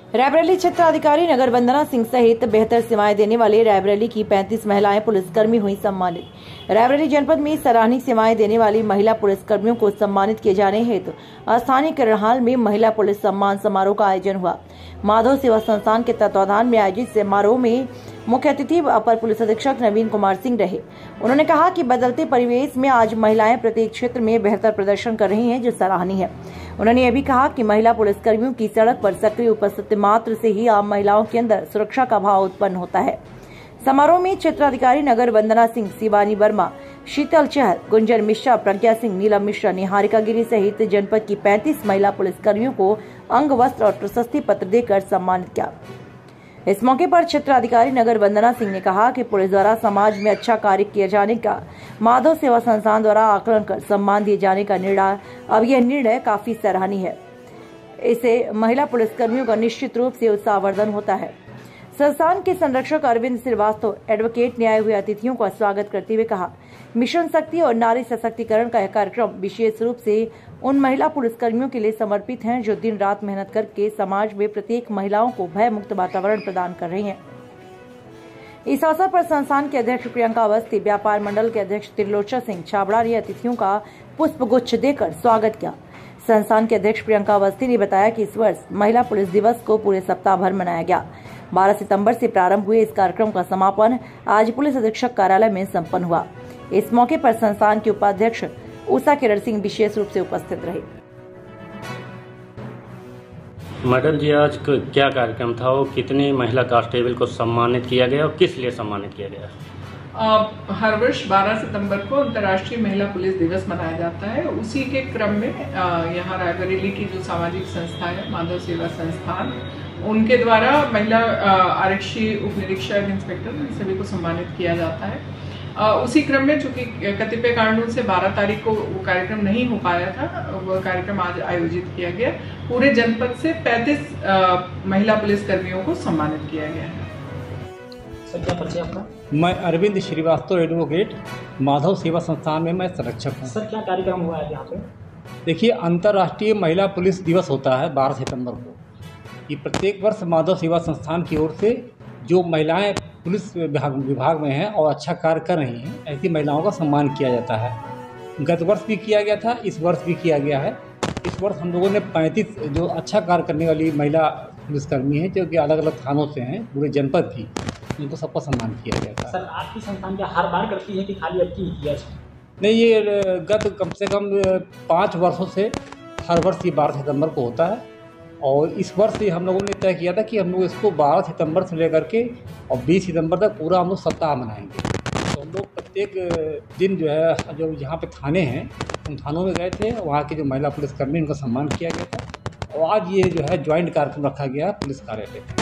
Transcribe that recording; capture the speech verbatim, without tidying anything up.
रायबरेली क्षेत्राधिकारी नगर वंदना सिंह सहित बेहतर सेवाएं देने वाले रायबरेली की पैंतीस महिलाएं पुलिसकर्मी हुई सम्मानित। रायबरेली जनपद में सराहनीय सेवाएं देने वाली महिला पुलिसकर्मियों को सम्मानित किए जाने हेतु स्थानीय किरण हाल में महिला पुलिस सम्मान समारोह का आयोजन हुआ। माधव सेवा संस्थान के तत्वाधान में आयोजित समारोह में मुख्य अतिथि अपर पुलिस अधीक्षक नवीन कुमार सिंह रहे। उन्होंने कहा कि बदलते परिवेश में आज महिलाएं प्रत्येक क्षेत्र में बेहतर प्रदर्शन कर रही हैं, जो सराहनीय है। उन्होंने यह भी कहा कि महिला पुलिसकर्मियों की सड़क पर सक्रिय उपस्थिति मात्र से ही आम महिलाओं के अंदर सुरक्षा का भाव उत्पन्न होता है। समारोह में क्षेत्राधिकारी नगर वंदना सिंह, शिवानी वर्मा, शीतल चहल, गुंजन मिश्रा, प्रज्ञा सिंह, नीलम मिश्रा, निहारिका गिरी सहित जनपद की पैंतीस महिला पुलिसकर्मियों को अंग वस्त्र और प्रशस्ति पत्र देकर सम्मानित किया। इस मौके पर क्षेत्राधिकारी नगर वंदना सिंह ने कहा कि पुलिस द्वारा समाज में अच्छा कार्य किए जाने का माधव सेवा संस्थान द्वारा आकलन कर सम्मान दिए जाने का निर्णय अब यह निर्णय काफी सराहनीय है। इससे महिला पुलिसकर्मियों का निश्चित रूप से उत्साहवर्धन होता है। संस्थान के संरक्षक अरविंद श्रीवास्तव एडवोकेट ने आए हुए अतिथियों का स्वागत करते हुए कहा, मिशन शक्ति और नारी सशक्तिकरण का यह कार्यक्रम विशेष रूप से उन महिला पुलिसकर्मियों के लिए समर्पित हैं जो दिन रात मेहनत करके समाज में प्रत्येक महिलाओं को भय मुक्त वातावरण प्रदान कर रही हैं। इस अवसर पर संस्थान के अध्यक्ष प्रियंका अवस्थी, व्यापार मंडल के अध्यक्ष त्रिलोचन सिंह छाबड़ा ने अतिथियों का पुष्प गुच्छ देकर स्वागत किया। संस्थान के अध्यक्ष प्रियंका अवस्थी ने बताया कि इस वर्ष महिला पुलिस दिवस को पूरे सप्ताह भर मनाया गया। बारह सितंबर से प्रारंभ हुए इस कार्यक्रम का समापन आज पुलिस अधीक्षक कार्यालय में संपन्न हुआ। इस मौके पर संस्थान के उपाध्यक्ष उषा किरण सिंह विशेष रूप से उपस्थित रहे। मैडम जी, आज क्या कार्यक्रम था और कितने महिला कांस्टेबल को सम्मानित किया गया और किस लिए सम्मानित किया गया? आ, हर वर्ष बारह सितंबर को अंतर्राष्ट्रीय महिला पुलिस दिवस मनाया जाता है। उसी के क्रम में यहाँ रायबरेली की जो सामाजिक संस्था है माधव सेवा संस्थान, उनके द्वारा महिला आरक्षी, उप निरीक्षक, इंस्पेक्टर सभी को सम्मानित किया जाता है। आ, उसी क्रम में चूंकि कतिपय कारणों से बारह तारीख को वो कार्यक्रम नहीं हो पाया था, वो कार्यक्रम आज आयोजित किया गया। पूरे जनपद से पैंतीस महिला पुलिसकर्मियों को सम्मानित किया गया है। सर, क्या परिचय आपका? मैं अरविंद श्रीवास्तव एडवोकेट, माधव सेवा संस्थान में मैं संरक्षक हूँ। सर, क्या कार्यक्रम हुआ है यहाँ पे? देखिए, अंतर्राष्ट्रीय महिला पुलिस दिवस होता है बारह सितंबर को। ये प्रत्येक वर्ष माधव सेवा संस्थान की ओर से जो महिलाएं पुलिस विभाग विभाग में हैं और अच्छा कार्य कर रही हैं, ऐसी महिलाओं का सम्मान किया जाता है। गत वर्ष भी किया गया था, इस वर्ष भी किया गया है। इस वर्ष हम लोगों ने पैंतीस जो अच्छा कार्य करने वाली महिला पुलिसकर्मी हैं, जो कि अलग अलग थानों से हैं, पूरे जनपद की, उनको सबका सम्मान किया गया था। सर, आपकी संस्थान क्या हर बार करती है कि खाली अब की किया? नहीं, ये गत कम से कम पाँच वर्षों से हर वर्ष ये बारह सितंबर को होता है। और इस वर्ष हम लोगों ने तय किया था कि हम लोग इसको बारह सितंबर से लेकर के और बीस सितंबर तक पूरा हम लोग सप्ताह मनाएंगे। तो हम लोग प्रत्येक दिन जो है, जो यहाँ पे थाने हैं, उन थानों में गए थे, वहाँ के जो महिला पुलिसकर्मी, उनका सम्मान किया गया था। और आज ये जो है ज्वाइंट कार्यक्रम रखा गया पुलिस कार्यालय में।